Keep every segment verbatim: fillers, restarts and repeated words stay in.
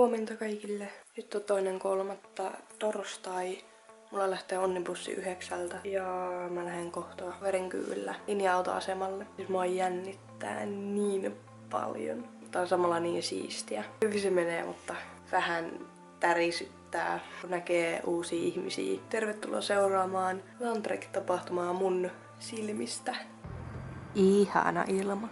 Huomenta kaikille. Nyt on toinen kolmatta torstai. Mulla lähtee onnibussi yhdeksältä ja mä lähden kohta Verenkyydellä linja-autoasemalle. Siis mua jännittää niin paljon. Tää on samalla niin siistiä. Hyvin se menee, mutta vähän tärisyttää, kun näkee uusia ihmisiä. Tervetuloa seuraamaan Landtrek-tapahtumaa mun silmistä. Ihana ilma.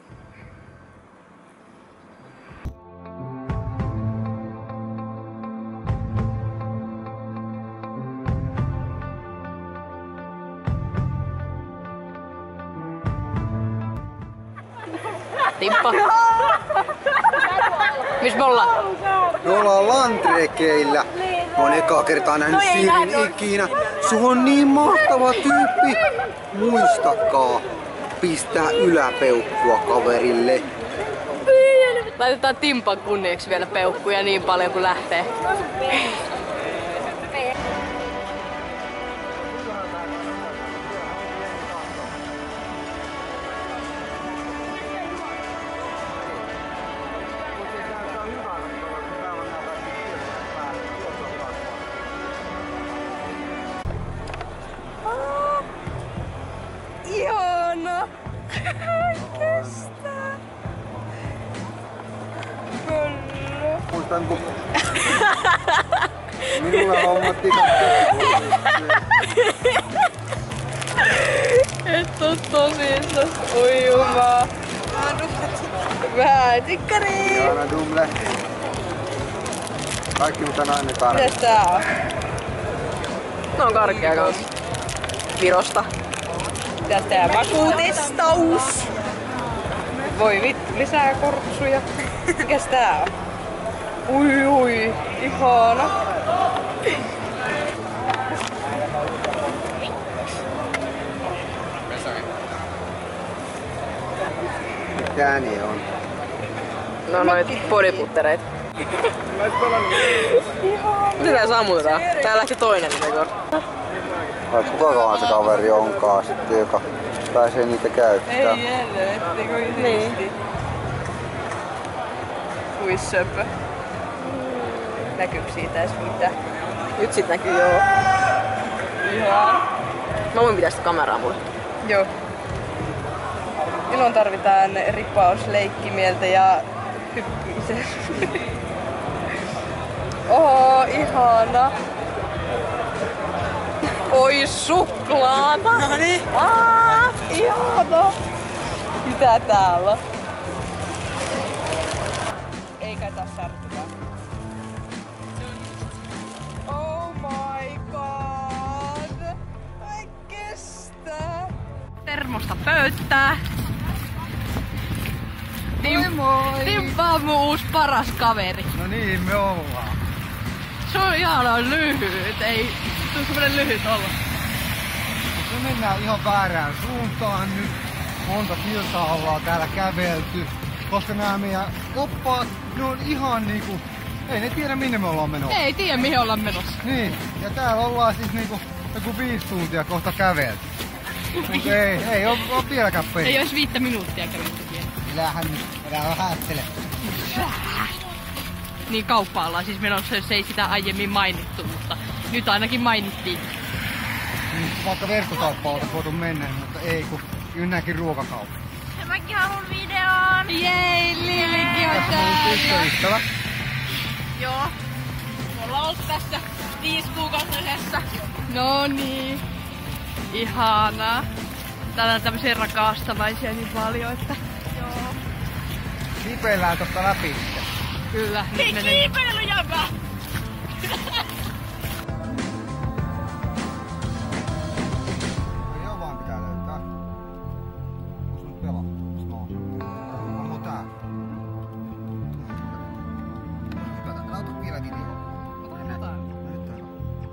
Timppa. Missä me ollaan? Me ollaan Landtrekeillä. Mä oon ekaa kertaa nähnyt Sirin ikinä. Sulla on niin mahtava tyyppi. Muistakaa pistää yläpeukkua kaverille. Laitetaan Timpan kunniaksi vielä peukkuja niin paljon kuin lähtee. Ihana! Kestää! Kyllä! Muistan kun minulla hommattiin katsoa. Et oo tosissaan ujumaa. Vähän tikkari! Ihana Dumle. Kaikki mitä nainen tarvitsee. Mitäs tää on? No on karkea kans. Virosta. Mitäs tää makuutestaus? Voi vittu, lisää korpsuja. Mikäs tää on? Ui ui, ihana. Mikä niin on? No noit bodyputtereita. Mitä tää sammutetaan? Tää lähti toinen rekord. Vai kukakaan se kaveri onkaan sitten, joka pääsee niitä käyttämään? Ei helvetti, kuin niin. Kui söpö. Näkyykö siitä edes mitään? Nyt sit näkyy joo. Ihan. Mä voin pitää sitä kameraa mulle. Joo. Milloin tarvitaan ripaus leikkimieltä ja hyppimisen? Oho, ihana! Oi suklaata! Noniin! Aah, ihana! Mitä täällä? Ei kai taas särkytä. Oh my god! Ai kestää! Termosta pöyttää. Tim- moi! Timppa on mun uusi paras kaveri. No niin, me ollaan. Se on ihana lyhyt, ei tuu semmonen lyhyt olla. Me mennään ihan väärään suuntaan nyt. Monta kilsaa ollaan täällä kävelty. Koska nämä meidän oppaat, ne on ihan niinku... Ei ne tiedä minne me ollaan menossa. Ei tiedä mihin ollaan menossa. Niin, ja täällä ollaan siis niinku joku viisi tuntia kohta kävelty. Mut ei, ei oo, oo vieläkään peli. Ei ois viittä minuuttia kävelty vielä. Kyllähän nyt, älä vähättele. Niin kauppaan ollaan siis menossa, jos ei sitä aiemmin mainittu, mutta nyt ainakin mainittiin. Niin, vaikka verkkokauppaan oltais voitu mennä, mutta ei kun ynnäkin ruokakauppa. Mäkin haluun videon! Jei, Lilikin on Tässä on mun tyttöystävä. Joo. Me ollaan oltu tässä viisikuukautisessa. No niin. Ihanaa. Täällä on tämmösiä rakastavaisia niin paljon, että... Joo. Kipeillään tosta läpi. Kyllä, nyt menee. Kiipeilyjäpä! Joo vaan pitää löytää. Onks nyt pelaa? No. Onko tää? Älä ota vielä video. Ota nyt tää. Nyt tää.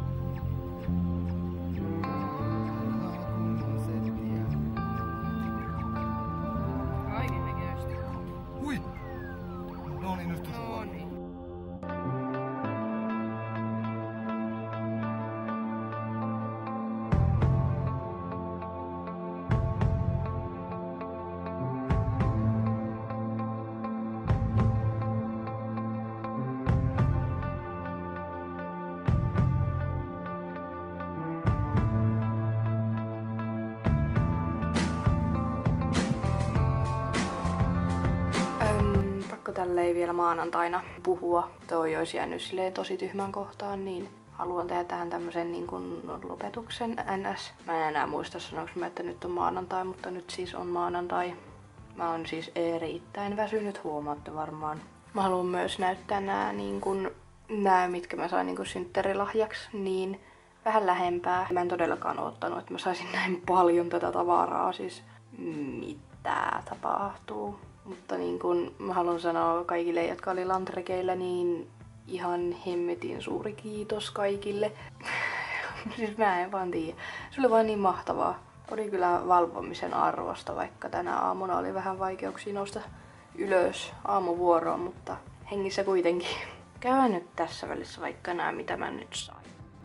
Kaikin näköistä. Hui! No niin, nyt sulla. tälleen vielä maanantaina puhua. Toi olisi jäänyt silleen tosi tyhmän kohtaan, niin haluan tehdä tähän tämmösen niin kuin lopetuksen ns. Mä en enää muista sanoinko mä, että nyt on maanantai, mutta nyt siis on maanantai. Mä oon siis erittäin väsynyt, huomaatte varmaan. Mä haluan myös näyttää nää, niin kun, nää mitkä mä sain niin synttärilahjaksi, niin vähän lähempää. Mä en todellakaan ottanut, että mä saisin näin paljon tätä tavaraa, siis mitä tapahtuu. Mutta niin kun mä haluan sanoa kaikille, jotka oli Landrekeillä, niin ihan hemmetin suuri kiitos kaikille. Siis mä en vaan tiedä. Se oli vaan niin mahtavaa. Oli kyllä valvomisen arvosta, vaikka tänä aamuna oli vähän vaikeuksia nousta ylös aamuvuoroon, mutta hengissä kuitenkin. Käydään nyt tässä välissä vaikka nää, mitä mä nyt sain.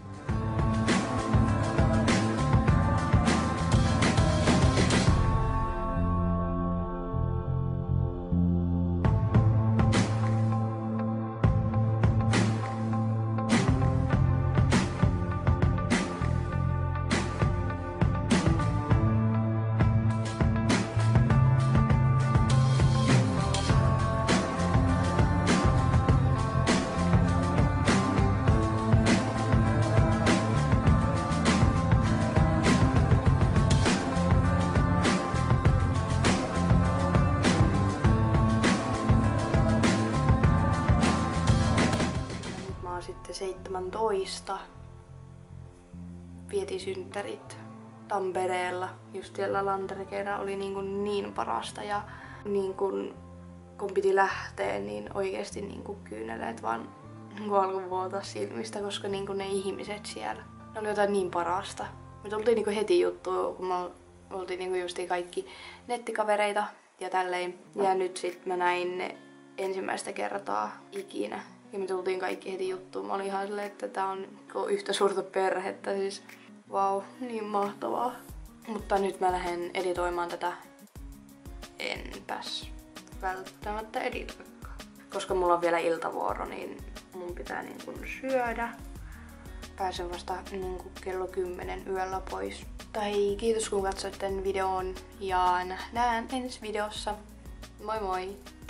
Sitten seitsemäntoista vietiin synttärit Tampereella. Just siellä Landrekeillä oli niin, kuin niin parasta ja niin kuin, kun piti lähteä, niin oikeesti niin kuin kyyneleet vaan niin alkoi vuotaa silmistä, koska niin kuin ne ihmiset siellä, ne oli jotain niin parasta. Me tultiin niin kuin heti juttuun, kun me oltiin niin kuin justiin kaikki nettikavereita ja tälleen. Ja nyt sit mä näin ne ensimmäistä kertaa ikinä. Ja me tultiin kaikki heti juttuun. Mä olin ihan silleen, että tää on yhtä suurta perhettä. Siis vau, wow, niin mahtavaa. Mutta nyt mä lähden editoimaan tätä. Enpäs välttämättä editoikaan. Koska mulla on vielä iltavuoro, niin mun pitää niin kun syödä. Pääsen vasta niin kun kello kymmenen yöllä pois. Tai kiitos kun katsoitte videon ja nähdään ensi videossa. Moi moi!